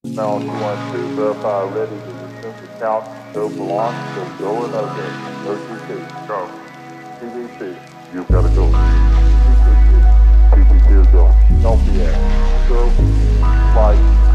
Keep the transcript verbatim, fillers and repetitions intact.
Now, two one two, verify ready to resume the count. Go for launch. So go or no go. O T C. Go. T V C. You've got to go. T T C. T T C is go. Don't be Go. Flight.